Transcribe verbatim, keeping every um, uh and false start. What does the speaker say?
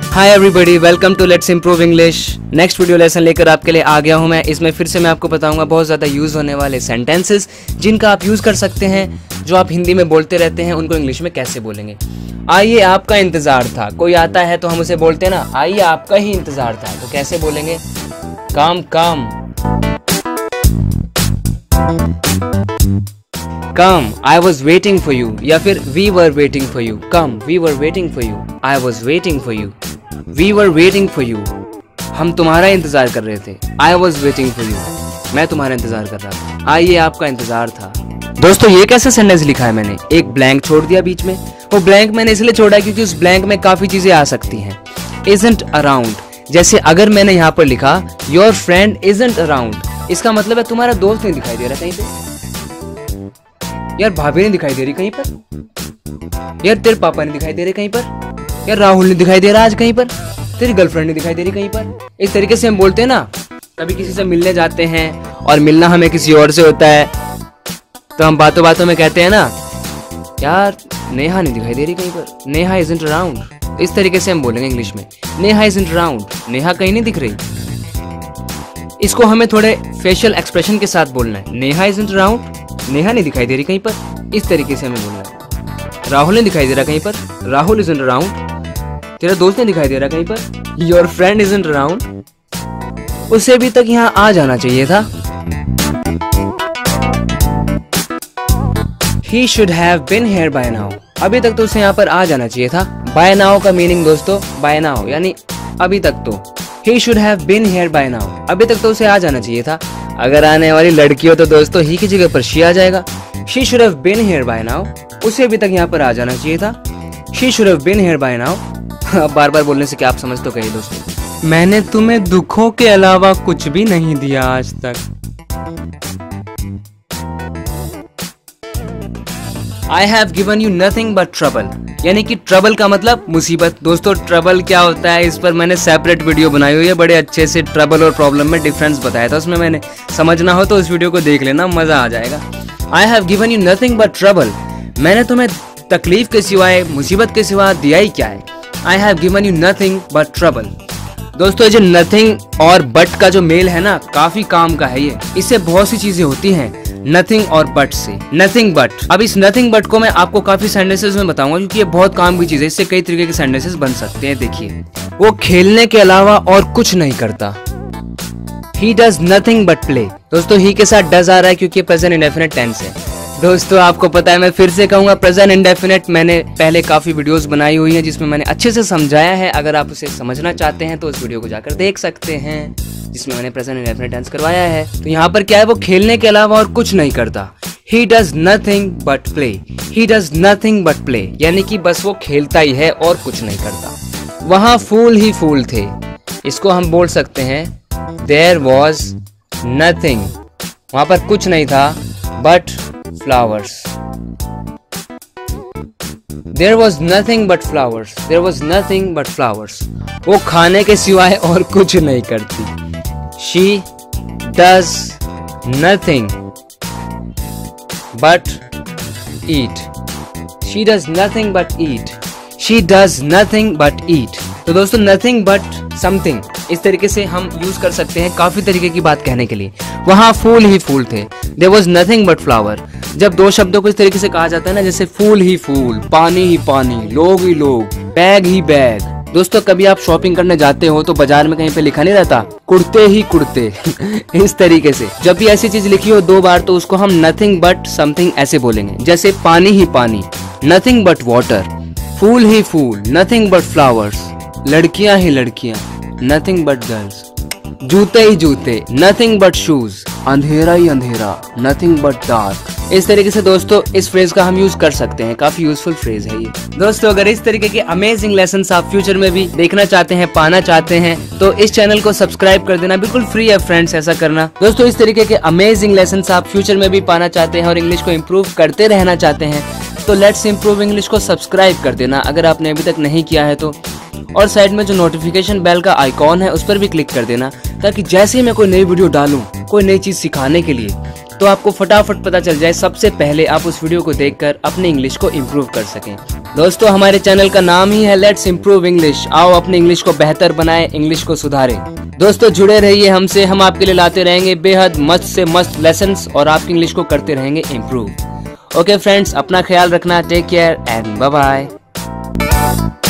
Hi everybody, welcome to let's improve English. Next video lesson लेकर आपके लिए आ गया हूं मैं। इसमें फिर से मैं आपको बताऊंगा बहुत ज़्यादा यूज़ होने वाले सेंटेंसेस जिनका आप यूज़ कर सकते हैं, जो आप हिंदी में बोलते रहते हैं, उनको इंग्लिश में कैसे बोलेंगे। आइए आपका इंतज़ार था, कोई आता है तो हम उसे बोलते हैं ना, आइए आपका ही इंतज़ार था, तो कैसे बोलेंगे? Come come come I was waiting for you, या फिर we were waiting for you. Come we were waiting for you, I was waiting for you, we were waiting for you, हम तुम्हारा इंतजार कर रहे थे। I was waiting for you, मैं तुम्हारा इंतजार कर रहा था। आइए आपका इंतजार था। दोस्तों ये कैसे सेंटेंस लिखा है मैंने? एक ब्लैंक छोड़ दिया बीच में। वो ब्लैंक मैंने इसलिए छोड़ा है क्योंकि उस ब्लैंक में काफी चीजें आ सकती हैं। इजंट अराउंड, जैसे अगर मैंने यहाँ पर लिखा योर फ्रेंड इजंट अराउंड, इसका मतलब है तुम्हारा दोस्त नहीं दिखाई दे रहा कहीं पे। यार भाभी नहीं दिखाई दे रही कहीं पर, यार तेरे पापा नहीं दिखाई दे रहे कहीं पर, यार राहुल नहीं दिखाई दे रहा आज कहीं पर, तेरी गर्लफ्रेंड नहीं दिखाई दे रही कहीं पर। इस तरीके से हम बोलते हैं ना। कभी किसी से मिलने जाते हैं और मिलना हमें किसी और से होता है, तो हम बातों बातों में कहते हैं ना, यार नेहा नहीं दिखाई दे रही कहीं पर, नेहा इजंट अराउंड। इस तरीके से हम बोलेंगे इंग्लिश में, नेहा इजंट अराउंड, नेहा कहीं नहीं दिख रही। इसको हमें थोड़े फेशियल एक्सप्रेशन के साथ बोलना है। नेहा इजंट अराउंड, नेहा नहीं दिखाई दे रही कहीं पर। इस तरीके से हमें बोलना है। राहुल नहीं दिखाई दे रहा कहीं पर, राहुल इजंट अराउंड, तेरा दोस्त नहीं दिखाई दे रहा कहीं पर, योर फ्रेंड इजंट अराउंड। उसे भी तक यहाँ आ जाना चाहिए था। He should have been here by now, अभी तक तो उसे यहाँ पर आ जाना चाहिए था। By now का मीनिंग दोस्तों, by now यानी अभी तक तो। He should have been here by now, अभी तक तो उसे आ जाना चाहिए था। अगर आने वाली लड़की हो तो दोस्तों ही की जगह पर she आ जाएगा। She should have been here by now, उसे अभी तक यहाँ पर आ जाना चाहिए था। She should have been here by now। अब बार बार बोलने से क्या आप समझ तो गए दोस्तों। मैंने तुम्हें दुखों के अलावा कुछ भी नहीं दिया आज तक। I have given you nothing but trouble, यानी कि ट्रबल का मतलब मुसीबत। दोस्तों ट्रबल क्या होता है, इस पर मैंने सेपरेट वीडियो बनाई हुई है, बड़े अच्छे से ट्रबल और प्रॉब्लम में डिफरेंस बताया था। उसमें मैंने समझना हो तो उस वीडियो को देख लेना, मजा आ जाएगा। I have given you nothing but trouble, मैंने तुम्हें तकलीफ के सिवाय, मुसीबत के सिवा दिया ही क्या है। I have given you nothing but trouble। दोस्तों ये जो नथिंग और बट का जो मेल है ना, काफी काम का है ये। इससे बहुत सी चीजें होती हैं, नथिंग और बट से। नथिंग बट, अब इस नथिंग बट को मैं आपको काफी सेंटेंसेस में बताऊंगा क्योंकि ये बहुत काम की चीज है। इससे कई तरीके के सेंटेंसेस बन सकते हैं। देखिए, वो खेलने के अलावा और कुछ नहीं करता। He does nothing but play। दोस्तों ही के साथ डज आ रहा है क्योंकि प्रेजेंट इंडेफिनिट टेंस है। दोस्तों आपको पता है, मैं फिर से कहूंगा, प्रेजेंट इंडेफिनिट मैंने पहले काफी वीडियोस बनाई हुई हैं जिसमें मैंने अच्छे से समझाया है। अगर आप उसे समझना चाहते हैं तो उस वीडियो को जाकर देख सकते हैं जिसमें मैंने प्रेजेंट इंडेफिनिट टेंस करवाया है। तो यहाँ पर क्या है, वो खेलने के अलावा और कुछ नहीं करता। He does nothing but play, he does nothing but play, यानी कि बस वो खेलता ही है और कुछ नहीं करता। वहाँ फूल ही फूल थे, इसको हम बोल सकते हैं there was nothing, वहां पर कुछ नहीं था but flowers। There was nothing but flowers, there was nothing but flowers, वो खाने के सिवाय और कुछ नहीं करती। She does nothing but eat, she does nothing but eat, she does nothing but eat। तो दोस्तों nothing but something, इस तरीके से हम यूज कर सकते हैं काफी तरीके की बात कहने के लिए। वहां फूल ही फूल थे, there was nothing but flower। जब दो शब्दों को इस तरीके से कहा जाता है ना, जैसे फूल ही फूल, पानी ही पानी, लोग ही लोग, बैग ही बैग। दोस्तों कभी आप शॉपिंग करने जाते हो तो बाजार में कहीं पे लिखा नहीं रहता कुर्ते ही कुर्ते इस तरीके से जब भी ऐसी चीज लिखी हो दो बार तो उसको हम नथिंग बट समथिंग ऐसे बोलेंगे। जैसे पानी ही पानी, नथिंग बट वाटर, फूल ही फूल, नथिंग बट फ्लावर्स, लड़कियां ही लड़कियां, नथिंग बट गर्ल्स, जूते ही जूते, नथिंग बट शूज, अंधेरा ही अंधेरा, नथिंग बट डार्क। इस तरीके से दोस्तों इस फ्रेज का हम यूज कर सकते हैं, काफी यूजफुल फ्रेज है ये। दोस्तों अगर इस तरीके के अमेजिंग लेसन्स आप फ्यूचर में भी देखना चाहते हैं, पाना चाहते हैं, तो इस चैनल को सब्सक्राइब कर देना, बिल्कुल फ्री है फ्रेंड्स ऐसा करना। दोस्तों इस तरीके के अमेजिंग लेसन्स आप फ्यूचर में भी पाना चाहते हैं और इंग्लिश को इम्प्रूव करते रहना चाहते हैं तो लेट्स इम्प्रूव इंग्लिश को सब्सक्राइब कर देना अगर आपने अभी तक नहीं किया है तो। और साइड में जो नोटिफिकेशन बेल का आइकॉन है उस पर भी क्लिक कर देना ताकि जैसे ही मैं कोई नई वीडियो डालूं, कोई नई चीज सिखाने के लिए, तो आपको फटाफट पता चल जाए, सबसे पहले आप उस वीडियो को देखकर अपने इंग्लिश को इम्प्रूव कर सकें। दोस्तों हमारे चैनल का नाम ही है लेट्स इम्प्रूव इंग्लिश। आओ अपने इंग्लिश को बेहतर बनाए, इंग्लिश को सुधारें। दोस्तों जुड़े रहिए हमसे, हम आपके लिए लाते रहेंगे बेहद मस्त से मस्त लेसन्स और आपकी इंग्लिश को करते रहेंगे इम्प्रूव। ओके फ्रेंड्स, अपना ख्याल रखना, take care and bye bye.